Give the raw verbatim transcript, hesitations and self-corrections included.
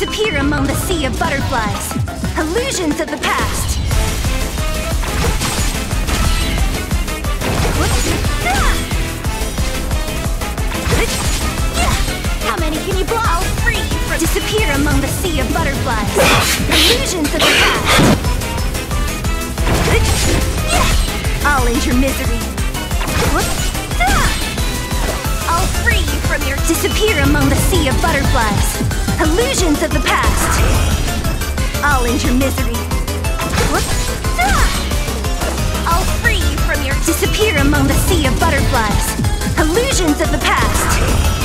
Disappear among the sea of butterflies. Illusions of the past. How many can you blow? I'll free you from... Disappear among the sea of butterflies. Illusions of the past. I'll end your misery. I'll free you from your... Disappear among the sea of butterflies. Illusions of the past. I'll end your misery. I'll free you from your... Disappear among the sea of butterflies. Illusions of the past.